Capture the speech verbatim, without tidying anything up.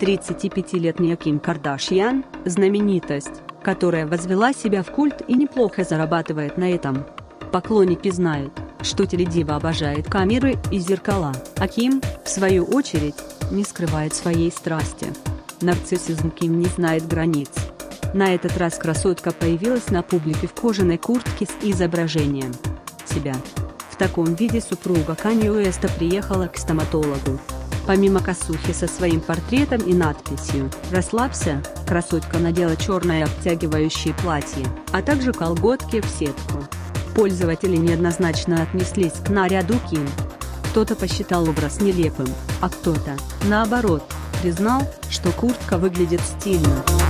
тридцатипятилетняя Ким Кардашьян – знаменитость, которая возвела себя в культ и неплохо зарабатывает на этом. Поклонники знают, что теледива обожает камеры и зеркала, а Ким, в свою очередь, не скрывает своей страсти. Нарциссизм Ким не знает границ. На этот раз красотка появилась на публике в кожаной куртке с изображением себя. В таком виде супруга Канье Уэста приехала к стоматологу. Помимо косухи со своим портретом и надписью «Расслабься», красотка надела черное обтягивающее платье, а также колготки в сетку. Пользователи неоднозначно отнеслись к наряду Ким. Кто-то посчитал образ нелепым, а кто-то, наоборот, признал, что куртка выглядит стильно.